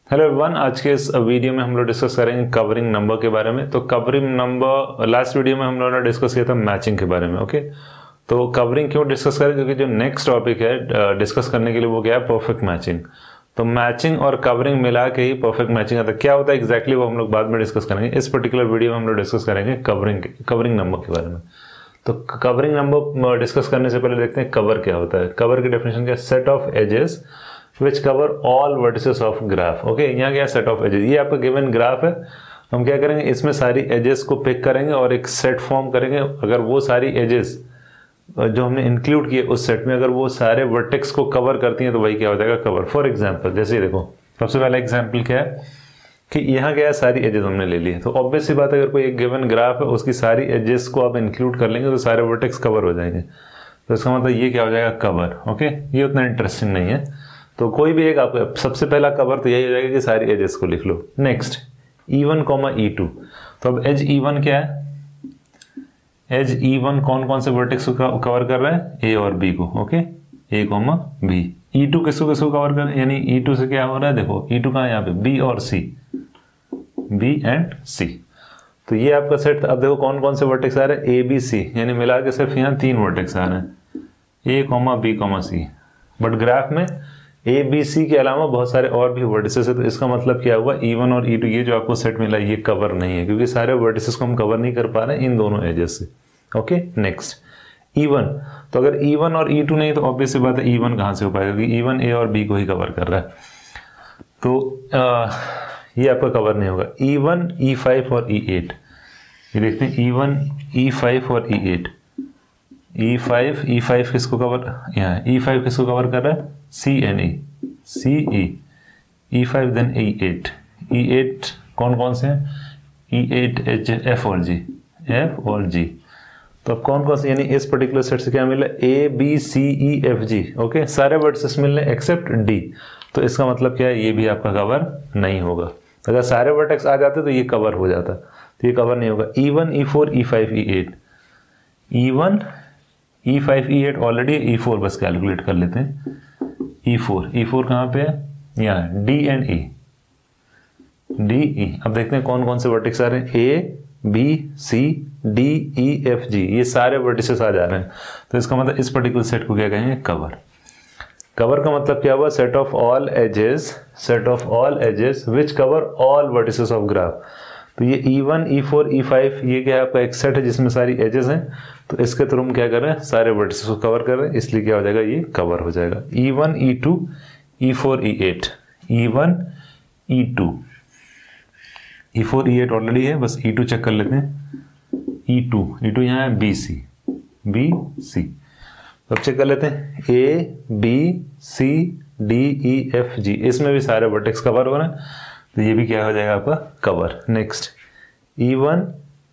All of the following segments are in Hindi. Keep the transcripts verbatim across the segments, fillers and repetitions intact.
हेलो एवरीवन, आज के इस वीडियो में हम लोग डिस्कस करेंगे कवरिंग नंबर के बारे में। तो कवरिंग नंबर लास्ट वीडियो में हम लोगों ने डिस्कस किया था मैचिंग के बारे में। ओके, तो कवरिंग क्यों डिस्कस करें, क्योंकि जो नेक्स्ट टॉपिक है डिस्कस करने के लिए वो क्या है, परफेक्ट मैचिंग। तो मैचिंग और कवरिंग मिला के ही परफेक्ट मैचिंग आता है। क्या होता है एग्जैक्टली वो हम लोग बाद में डिस्कस करेंगे। इस पर्टिकुलर वीडियो में हम लोग डिस्कस करेंगे कवरिंग कवरिंग नंबर के बारे में। तो कवरिंग नंबर डिस्कस करने से पहले देखते हैं कवर क्या होता है। कवर की डेफिनेशन क्या है, set of edges which cover all vertices of graph। Okay, यहाँ क्या सेट ऑफ एजेस, ये आपका गिवन ग्राफ है। हम क्या करेंगे, इसमें सारी एजेस को पिक करेंगे और एक सेट फॉर्म करेंगे। अगर वो सारी एजेस जो हमने इंक्लूड किए उस सेट में अगर वो सारे वर्टेक्स को कवर करती हैं तो वही क्या हो जाएगा, कवर। फॉर एग्जाम्पल जैसे देखो, सबसे पहला एग्जाम्पल क्या है कि यहाँ क्या है, सारी एजेस हमने ले ली है। तो ऑब्वियस सी बात है, अगर कोई एक गिवन ग्राफ है उसकी सारी एजेस को आप इंक्लूड कर लेंगे तो सारे वर्टेक्स कवर हो जाएंगे। तो इसका मतलब ये क्या हो जाएगा, कवर। ओके, ये उतना इंटरेस्टिंग नहीं है। तो कोई भी एक आपको सबसे पहला कवर तो यही हो जाएगा कि सारी एजेस को लिख लो। Next E one comma E two. तो अब एज ई वन क्या है, एज ई वन कौन कौन से वर्टेक्स को कवर कर रहा है, ए और बी को। Okay, A comma B. E two किसको किसको कवर कर रहा है, यानी ई टू से क्या हो रहा है, देखो ई टू कहाँ है यहाँ पे, बी और सी, बी एंड सी। तो ये आपका सेट। अब देखो कौन कौन से वर्टेक्स आ रहे हैं, ए बी सी, यानी मिला के सिर्फ यहाँ तीन वर्टेक्स आ रहे हैं, A comma B comma C. But graph में ए बी सी के अलावा बहुत सारे और भी वर्टिसेस है। तो इसका मतलब क्या हुआ, ई वन और ई टू ये जो आपको सेट मिला ये कवर नहीं है, क्योंकि सारे वर्टिसेस को हम कवर नहीं कर पा रहे हैं इन दोनों एजेस से। Okay, next E one. तो अगर ई वन और ई टू नहीं तो ऑब्वियस सी बात है ई वन कहाँ से हो पाएगा, क्योंकि ई वन ए और बी को ही कवर कर रहा है। तो आ, ये आपका कवर नहीं होगा। ई वन ई फाइव और ई एट, ये देखते हैं ई वन ई फाइव और E eight. E five E five किसको कवर, यहाँ ई फाइव किसको कवर कर रहा है, C and E, C E, E five then E eight. E eight कौन कौन से हैं, ई एट एच एफ और जी, एफ और जी। तो अब कौन कौन से, यानी इस पर्टिकुलर सेट से क्या मिला, A B C E F G. Okay, सारे वर्टिसेस मिल रहे एक्सेप्ट डी। तो इसका मतलब क्या है, ये भी आपका कवर नहीं होगा। अगर सारे वर्टेक्स आ जाते तो ये कवर हो जाता, तो ये कवर नहीं होगा। E one E four E five E eight, E one E five E eight already, E four बस कैलकुलेट कर लेते हैं। ई फोर ई फोर कहाँ पे है, यहाँ D and E, D E. अब देखते हैं कौन कौन से वर्टेक्स आ रहे हैं, A B C D E F G, ये सारे वर्टिसेस आ जा रहे हैं। तो इसका मतलब इस पर्टिकुलर सेट को क्या कहेंगे, कवर। कवर का मतलब क्या हुआ, set of all edges, set of all edges which cover all vertices of graph. तो ये E one E four E five ये क्या है, आपका एक सेट है जिसमें सारी एजेस हैं। तो इसके थ्रू हम क्या कर रहे हैं, सारे वर्टिसेस को कवर कर रहे हैं, इसलिए क्या हो जाएगा, ये कवर हो जाएगा। E one E two E four E eight, E one E two E four E eight already है, बस ई टू चेक कर लेते हैं। ई टू ई टू यहाँ है बी सी, बी सी। अब चेक कर लेते हैं, A B C D E F G, इसमें भी सारे वर्टेक्स कवर हो रहे हैं। तो ये भी क्या हो जाएगा आपका, cover. Next E one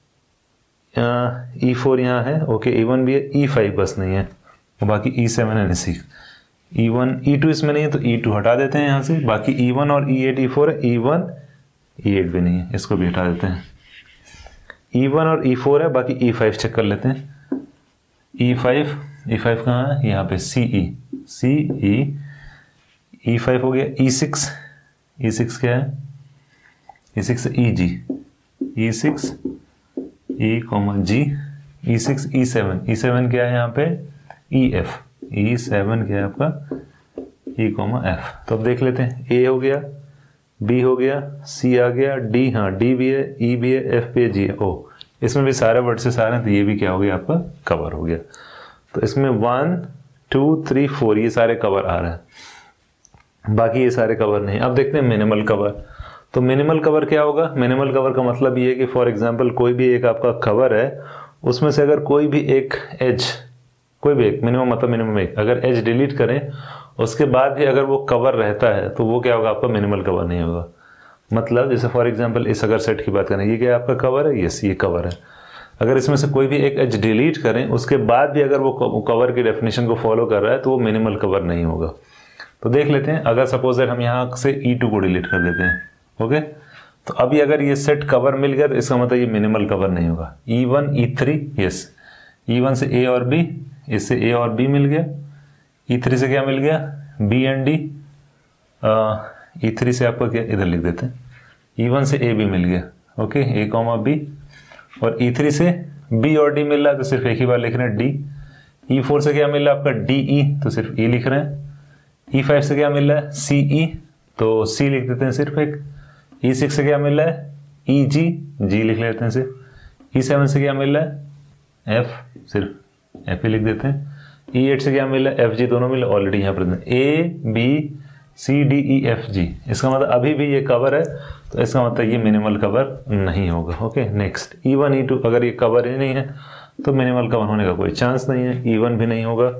E four यहाँ है, ओके, ई वन भी है, ई फाइव बस नहीं है, और बाकी E seven and C. E one E two इसमें नहीं है तो ई टू हटा देते हैं यहाँ से। बाकी ई वन और ई एट ई फोर है, ई वन ई एट भी नहीं है, इसको भी हटा देते हैं। ई वन और ई फोर है, बाकी ई फाइव चेक कर लेते हैं। ई फाइव ई फाइव कहाँ है, यहाँ पे सी ई, सी ई, ई फाइव हो गया। ई सिक्स ई सिक्स क्या है, E six E G, E six E comma G, E six E seven, E seven क्या है यहाँ पे, ई एफ, ई सेवन क्या है आपका, ई कॉमा एफ। तो अब देख लेते हैं, ए हो गया, बी हो गया, सी आ गया, डी, हाँ डी भी है, ई भी है, एफ भी है, जी है, ओ। इसमें भी सारे वर्टिसेस आ रहे हैं, तो ये भी क्या हो गया आपका, कवर हो गया। तो इसमें वन टू थ्री फोर ये सारे कवर आ रहे हैं, बाकी ये सारे कवर नहीं। अब देखते हैं मिनिमल कवर। तो मिनिमल कवर क्या होगा, मिनिमल कवर का मतलब ये है कि फॉर एग्जांपल कोई भी एक आपका कवर है, उसमें से अगर कोई भी एक एज, कोई भी एक, मिनिमम मतलब मिनिमम एक, अगर एज डिलीट करें उसके बाद भी अगर वो कवर रहता है तो वो क्या होगा, आपका मिनिमल कवर नहीं होगा। मतलब जैसे फॉर एग्जांपल इस अगर सेट की बात करें, ये क्या आपका कवर है, यस ये कवर है। अगर इसमें से कोई भी एक एज डिलीट करें उसके बाद भी अगर वो कवर की डेफिनेशन को फॉलो कर रहा है तो वो मिनिमल कवर नहीं होगा। तो देख लेते हैं, अगर सपोज हम यहाँ से ई टू को डिलीट कर देते हैं, ओके, तो अभी अगर ये सेट कवर मिल गया तो इसका मतलब ये मिनिमल कवर नहीं होगा। E one E three, yes, E one से ए और बी, इससे ए और बी मिल गया। ई थ्री से क्या मिल गया, B and D, E three से आपको क्या इधर लिख देते हैं, ई वन से ए बी मिल गया, ओके, ए कॉमा बी, और ई थ्री से बी और डी मिल रहा है तो सिर्फ एक ही बार लिख रहे हैं डी। ई फोर से क्या मिल रहा है आपका डी ई, तो सिर्फ ई लिख रहे हैं। ई फाइव से क्या मिल रहा है सी ई, तो सी लिख देते हैं सिर्फ एक। ई सिक्स से क्या मिल रहा है ई जी, जी लिख लेते हैं सिर्फ। ई सेवन से क्या मिल रहा है एफ, सिर्फ एफ ही लिख देते हैं। ई एट से क्या मिल रहा है एफ जी, दोनों मिल ऑलरेडी यहाँ पर A B C D E F G, इसका मतलब अभी भी ये कवर है, तो इसका मतलब ये मिनिमल कवर नहीं होगा। Okay, next E one E two, अगर ये कवर ही नहीं है तो मिनिमल कवर होने का कोई चांस नहीं है। ई वन भी नहीं होगा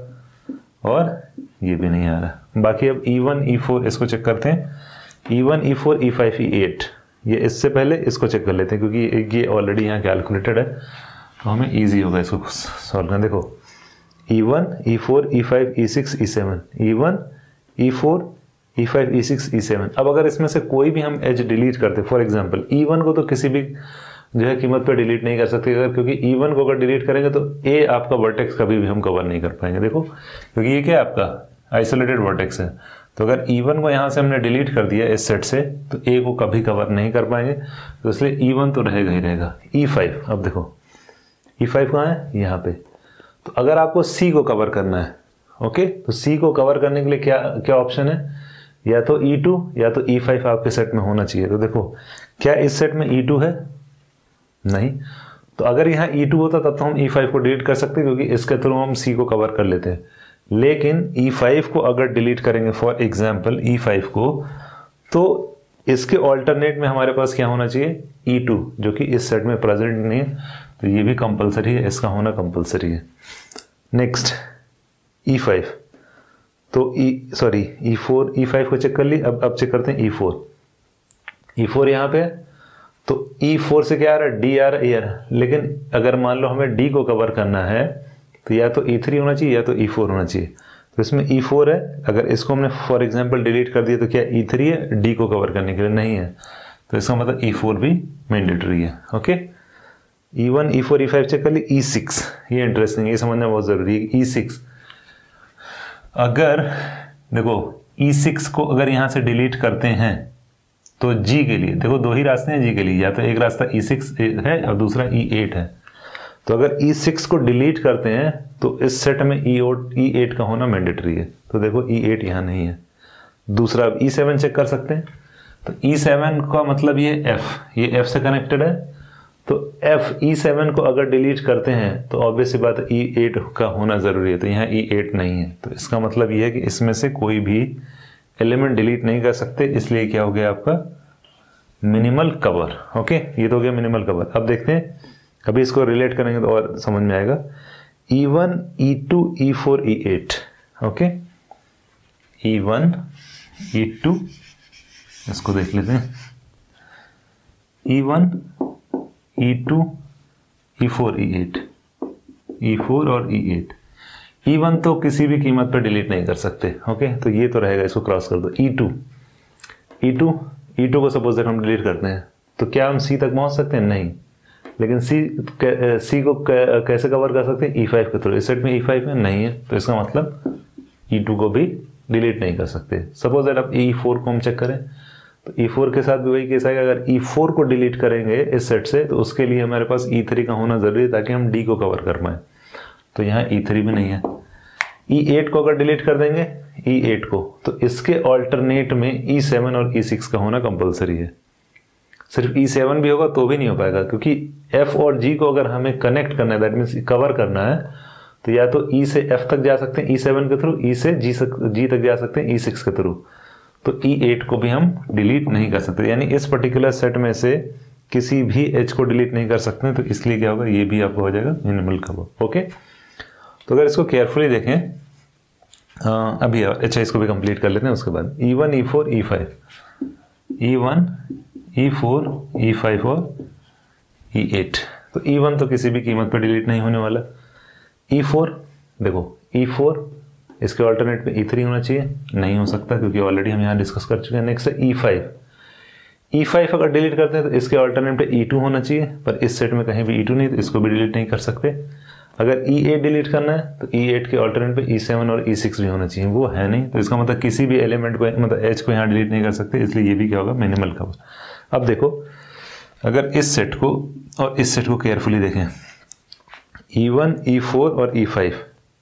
और ये भी नहीं आ रहा। बाकी अब ई वन ई फोर इसको चेक करते हैं। E one E four E five E eight, ये इससे पहले इसको चेक कर लेते हैं क्योंकि ये ऑलरेडी यहाँ कैलकुलेटेड है, तो हमें ईजी होगा इसको सॉल्व करना। देखो E one E four E five E six E seven, E one E four E five E six E seven. अब अगर इसमें से कोई भी हम एज डिलीट करते, फॉर एग्जांपल ई वन को तो किसी भी जो है कीमत पे डिलीट नहीं कर सकते, अगर क्योंकि ई वन को अगर डिलीट करेंगे तो ए आपका वर्टेक्स कभी भी हम कवर नहीं कर पाएंगे। देखो क्योंकि ये क्या है आपका आइसोलेटेड वर्टेक्स है, तो अगर ई वन को यहाँ से हमने डिलीट कर दिया इस सेट से तो ए को कभी कवर नहीं कर पाएंगे, तो इसलिए ई वन तो रहेगा ही रहेगा। ई फाइव, अब देखो ई फाइव कहाँ है यहाँ पे, तो अगर आपको सी को कवर करना है, ओके, तो सी को कवर करने के लिए क्या क्या ऑप्शन है, या तो ई टू या तो ई फाइव आपके सेट में होना चाहिए। तो देखो क्या इस सेट में ई टू है, नहीं, तो अगर यहाँ ई टू होता तब तो हम ई फाइव को डिलीट कर सकते क्योंकि इसके थ्रू हम सी को कवर कर लेते हैं। लेकिन ई फाइव को अगर डिलीट करेंगे फॉर एग्जांपल ई फाइव को, तो इसके ऑल्टरनेट में हमारे पास क्या होना चाहिए ई टू, जो कि इस सेट में प्रेजेंट नहीं है, तो ये भी कंपलसरी है, इसका होना कंपलसरी है। नेक्स्ट ई फाइव, तो E sorry E four E five को चेक कर ली। अब अब चेक करते हैं ई फोर। ई फोर यहाँ पे है, तो ई फोर से क्या आ रहा है डी आ रहा है, यार, लेकिन अगर मान लो हमें डी को कवर करना है तो या तो ई थ्री होना चाहिए या तो ई फोर होना चाहिए। तो इसमें ई फोर है, अगर इसको हमने फॉर एग्जांपल डिलीट कर दिया तो क्या ई थ्री है डी को कवर करने के लिए, नहीं है, तो इसका मतलब ई फोर भी मैंडेटरी है। Okay, E one E four E five check कर ली। ई सिक्स, ये इंटरेस्टिंग, ये समझना बहुत जरूरी है। ई सिक्स, अगर देखो ई सिक्स को अगर यहां से डिलीट करते हैं तो जी के लिए देखो दो ही रास्ते हैं जी के लिए, या तो एक रास्ता ई सिक्स है और दूसरा ई एट है। तो अगर ई सिक्स को डिलीट करते हैं तो इस सेट में ई ई एट का होना मैंडेटरी है, तो देखो ई एट यहाँ नहीं है। दूसरा ई सेवन चेक कर सकते हैं, तो ई सेवन का मतलब ये एफ, ये एफ से कनेक्टेड है, तो एफ ई सेवन को अगर डिलीट करते हैं तो ऑब्वियस सी बात है ई एट का होना जरूरी है, तो यहाँ ई एट नहीं है, तो इसका मतलब ये है कि इसमें से कोई भी एलिमेंट डिलीट नहीं कर सकते, इसलिए क्या हो गया आपका मिनिमल कवर। ओके, ये तो हो गया मिनिमल कवर। अब देखते हैं, अभी इसको रिलेट करेंगे तो और समझ में आएगा। E one E two E four E eight, okay, E one E two, इसको देख लेते हैं, E one E two E four E eight, E four और ई एट। ई वन तो किसी भी कीमत पर डिलीट नहीं कर सकते, ओके, तो ये तो रहेगा, इसको क्रॉस कर दो। E two E two E two को सपोज हम डिलीट करते हैं तो क्या हम सी तक पहुंच सकते हैं, नहीं, लेकिन सी सी को कैसे कवर कर सकते हैं, ई फाइव के थ्रू। इस सेट में ई फाइव है, नहीं है, तो इसका मतलब ई टू को भी डिलीट नहीं कर सकते। सपोज दैट अब ई फोर को हम चेक करें तो ई फोर के साथ भी वही केस आएगा, अगर ई फोर को डिलीट करेंगे इस सेट से तो उसके लिए हमारे पास ई थ्री का होना जरूरी है ताकि हम डी को कवर कर पाए, तो यहाँ ई थ्री भी नहीं है। ई एट को अगर डिलीट कर देंगे ई एट को, तो इसके ऑल्टरनेट में ई सेवन और ई सिक्स का होना कंपलसरी है। सिर्फ ई सेवन भी होगा तो भी नहीं हो पाएगा, क्योंकि एफ और जी को अगर हमें कनेक्ट करना है, दैट मीन्स कवर करना है, तो या तो ई से एफ तक जा सकते हैं ई सेवन के थ्रू, ई से जी जी तक जा सकते हैं ई सिक्स के थ्रू, तो ई एट को भी हम डिलीट नहीं कर सकते, यानी इस पर्टिकुलर सेट में से किसी भी एच को डिलीट नहीं कर सकते, तो इसलिए क्या होगा, ये भी आपको हो जाएगा मिनिमल कवर। ओके, तो अगर इसको केयरफुली देखें, आ, अभी अच्छा इसको भी कंप्लीट कर लेते हैं, उसके बाद E one E four E five, E one E four E five और ई एट। तो ई वन तो किसी भी कीमत पर डिलीट नहीं होने वाला। ई फोर देखो, ई फोर इसके ऑल्टरनेट पे ई थ्री होना चाहिए, नहीं हो सकता क्योंकि ऑलरेडी हम यहाँ डिस्कस कर चुके हैं। नेक्स्ट है ई फाइव। ई फाइव अगर डिलीट करते हैं तो इसके ऑल्टरनेट पे ई टू होना चाहिए, पर इस सेट में कहीं भी ई टू नहीं, तो इसको भी डिलीट नहीं कर सकते। अगर ई एट डिलीट करना है तो ई एट के ऑल्टरनेट पे ई सेवन और ई सिक्स भी होना चाहिए, वो है नहीं, तो इसका मतलब किसी भी एलिमेंट को मतलब एच को यहाँ डिलीट नहीं कर सकते, इसलिए ये भी क्या होगा, मिनिमल कवर। अब देखो अगर इस सेट को और इस सेट को केयरफुली देखें, ई वन, ई फोर और ई फाइव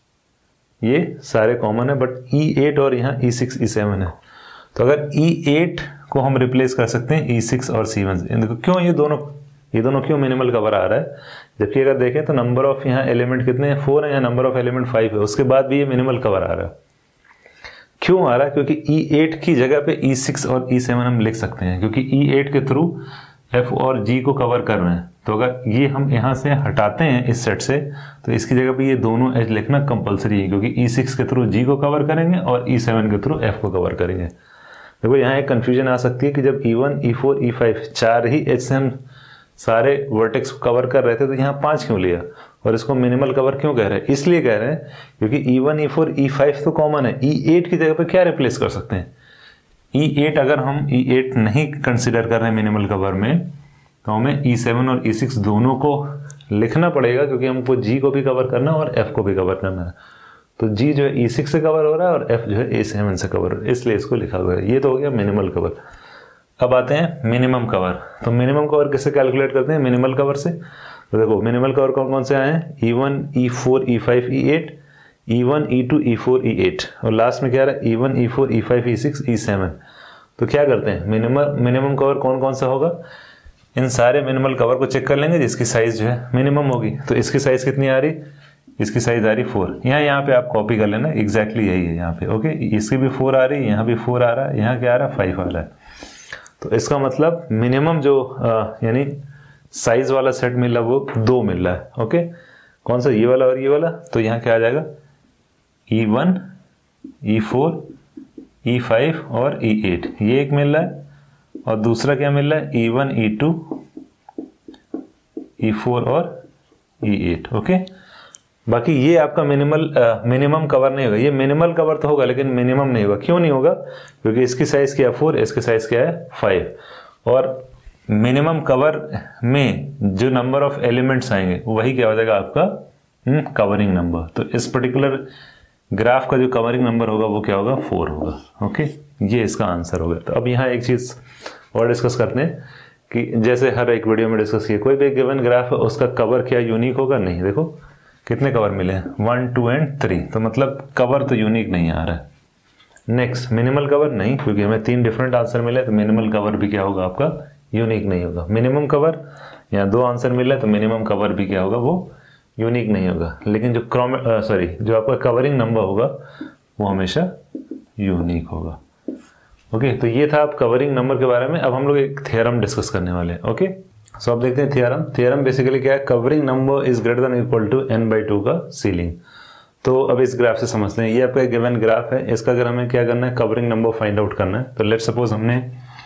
ये सारे कॉमन है, बट ई एट और यहाँ ई सिक्स, ई सेवन है। तो अगर ई एट को हम रिप्लेस कर सकते हैं ई सिक्स और सी वन से, देखो क्यों ये दोनों ये दोनों क्यों मिनिमल कवर आ रहा है, जबकि अगर देखें तो नंबर ऑफ यहाँ एलिमेंट कितने हैं, फोर है, यहाँ नंबर ऑफ एलिमेंट फाइव है, उसके बाद भी ये मिनिमल कवर आ रहा है। क्यों आ रहा है, क्योंकि ई एट की जगह पे ई सिक्स और ई सेवन हम लिख सकते हैं, क्योंकि ई एट के थ्रू एफ और जी को कवर कर रहे हैं। तो अगर ये हम यहाँ से हटाते हैं इस सेट से, तो इसकी जगह पे ये दोनों एज लिखना कंपलसरी है, क्योंकि ई सिक्स के थ्रू जी को कवर करेंगे और ई सेवन के थ्रू एफ को कवर करेंगे। देखो यहाँ एक कंफ्यूजन आ सकती है कि जब E one, E four, E five चार ही एज से हम सारे वर्टेक्स को कवर कर रहे थे, तो यहाँ पांच क्यों लिया और इसको मिनिमल कवर क्यों कह रहे हैं? इसलिए कह रहे हैं क्योंकि E one, E four, E five तो कॉमन है, ई एट की जगह पे क्या रिप्लेस कर सकते हैं? ई एट अगर हम ई एट नहीं कंसिडर कर रहे हैं मिनिमल कवर में, तो हमें ई सेवन और ई सिक्स दोनों को लिखना पड़ेगा, क्योंकि हमको जी को भी कवर करना है और एफ को भी कवर करना है। तो जी जो है ई सिक्स से कवर हो रहा है और एफ जो है ए सेवन से कवर हो रहा है, इसलिए इसको लिखा हुआ है। ये तो हो गया मिनिमल कवर। अब आते हैं मिनिमम कवर। तो मिनिमम कवर किससे कैलकुलेट करते हैं? मिनिमल कवर से। तो देखो मिनिमल कवर कौन कौन से आए हैं? E one, E four, E five, E eight, E one, E two, E four, E eight, और लास्ट में क्या आ रहा है? E one, E four, E five, E six, E seven. तो क्या करते हैं, मिनिमम मिनिमम कवर कौन कौन सा होगा? इन सारे मिनिमल कवर को चेक कर लेंगे जिसकी साइज जो है मिनिमम होगी। तो इसकी साइज कितनी आ रही? इसकी साइज आ रही फोर। यहाँ यहाँ पे आप कॉपी कर लेना, एग्जैक्टली यही है यहाँ पे। ओके, इसकी भी फोर आ रही है, यहाँ भी फोर आ रहा है, यहाँ क्या आ रहा है? फाइव आ रहा है। तो इसका मतलब मिनिमम जो यानी साइज वाला सेट मिला वो दो मिल रहा है। ओके, कौन सा? ये वाला और ये वाला। तो यहाँ क्या आ जाएगा? E one, E four, E five और ई एट, ये एक मिल रहा है, और दूसरा क्या मिल रहा है? E one, E two, E four और ई एट। ओके, बाकी ये आपका मिनिमल मिनिमम कवर नहीं होगा। ये मिनिमल कवर तो होगा लेकिन मिनिमम नहीं होगा। क्यों नहीं होगा? क्योंकि इसकी साइज क्या है? फोर, इसकी साइज क्या है? फाइव। और मिनिमम कवर में जो नंबर ऑफ एलिमेंट्स आएंगे वही क्या हो जाएगा आपका कवरिंग नंबर। तो इस पर्टिकुलर ग्राफ का जो कवरिंग नंबर होगा वो क्या होगा? फोर होगा। ओके, ये इसका आंसर होगा। तो अब यहाँ एक चीज और डिस्कस करते हैं कि जैसे हर एक वीडियो में डिस्कस किया, कोई भी गिवन ग्राफ है उसका कवर क्या यूनिक होगा? नहीं। देखो कितने कवर मिले हैं? One, two and three. तो मतलब कवर तो यूनिक नहीं आ रहा है। नेक्स्ट, मिनिमल कवर नहीं, क्योंकि हमें तीन डिफरेंट आंसर मिले, तो मिनिमल कवर भी क्या होगा आपका? यूनिक नहीं होगा। मिनिमम कवर, यहाँ दो आंसर मिले तो मिनिमम कवर भी क्या होगा? वो यूनिक नहीं होगा। लेकिन जो क्रोम सॉरी जो आपका कवरिंग नंबर होगा वो हमेशा यूनिक होगा। ओके, तो ये था आप कवरिंग नंबर के बारे में। अब हम लोग एक थ्योरम डिस्कस करने वाले हैं। ओके, सो अब देखते हैं थ्योरम। थ्योरम बेसिकली क्या है? Covering number is greater than equal to n by two का सीलिंग। तो अब इस ग्राफ से समझते हैं। ये आपका गिवन ग्राफ है, इसका अगर हमें क्या करना है? कवरिंग नंबर फाइंड आउट करना है। तो लेट्स सपोज हमने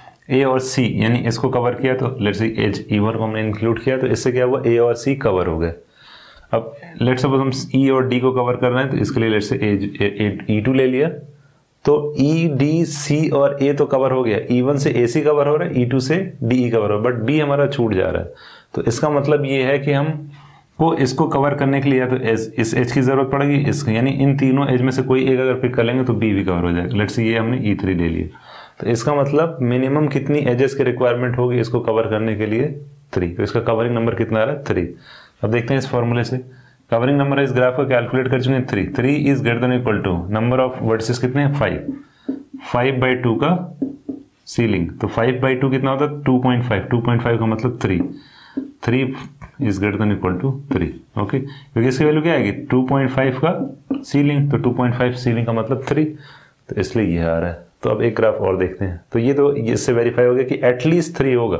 ए और सी यानी इसको कवर किया, तो let's see edge E one को हमने इंक्लूड किया, तो इससे क्या हुआ? ए और सी कवर हो गए। अब लेट्स सपोज हम ई और डी को कवर कर रहे हैं, तो इसके लिए let's say as E to ले लिया, तो ई, डी, सी और ए तो कवर हो गया। ई वन से ए सी कवर हो रहा है, ई टू से डी ई कवर हो रहा है, बट बी हमारा छूट जा रहा है। तो इसका मतलब ये है कि हम को इसको कवर करने के लिए या तो एज, इस एज की जरूरत पड़ेगी, इस यानी इन तीनों एज में से कोई एक अगर पिक कर लेंगे तो बी भी कवर हो जाएगा। लेट्स से ये हमने ई थ्री ले लिया, तो इसका मतलब मिनिमम कितनी एजेस की रिक्वायरमेंट होगी इसको कवर करने के लिए? थ्री। तो इसका कवरिंग नंबर कितना आ रहा है? थ्री। अब देखते हैं इस फॉर्मूले से कवरिंग नंबर इस ग्राफ को कैलकुलेट कर चुके हैं। Three three is greater than equal to number of vertices कितने हैं? फाइव। फाइव बाई टू का सीलिंग, तो फाइव बाई टू कितना होता है? Two point five. Two point five का मतलब three. Three is greater than equal to three. Okay, क्योंकि इसकी वैल्यू क्या आएगी? टू पॉइंट फाइव का सीलिंग, तो टू पॉइंट फाइव सीलिंग का मतलब थ्री, तो इसलिए ये आ रहा है। तो अब एक ग्राफ और देखते हैं। तो ये तो इससे वेरीफाई हो गया कि एटलीस्ट थ्री होगा।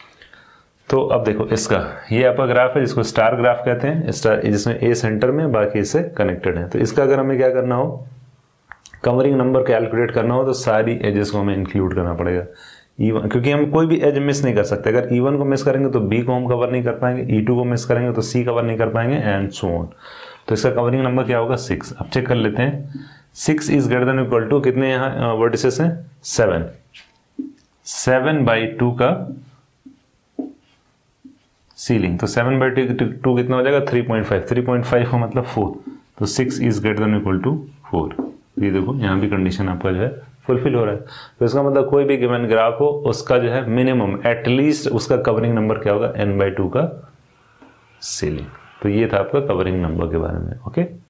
तो अब देखो इसका, ये आपका ग्राफ है जिसको स्टार ग्राफ कहते हैं, स्टार जिसमें ए सेंटर में बाकी इससे कनेक्टेड है। तो इसका अगर हमें क्या करना हो, कवरिंग नंबर कैलकुलेट करना हो, तो सारी एजेस को हमें इंक्लूड करना पड़ेगा। ई वन, क्योंकि हम कोई भी एज मिस नहीं कर सकते। अगर ई वन को मिस करेंगे तो बी को हम कवर नहीं कर पाएंगे, ई टू को मिस करेंगे तो सी कवर नहीं कर पाएंगे, एंड सो ऑन। तो इसका कवरिंग नंबर क्या होगा? सिक्स। अब चेक कर लेते हैं। Six is greater than equal to कितने यहाँ वर्टिसेस हैं? सेवन। सीलिंग, तो सेवन बाई टू कितना हो जाएगा, three point five, three point five का मतलब फोर, तो six is greater than equal to four. ये देखो यहाँ भी कंडीशन आपका जो है फुलफिल हो रहा है। तो इसका मतलब कोई भी गिवन ग्राफ हो उसका जो है मिनिमम एटलीस्ट उसका कवरिंग नंबर क्या होगा, एन बाई टू का सीलिंग। तो ये था आपका कवरिंग नंबर के बारे में। ओके।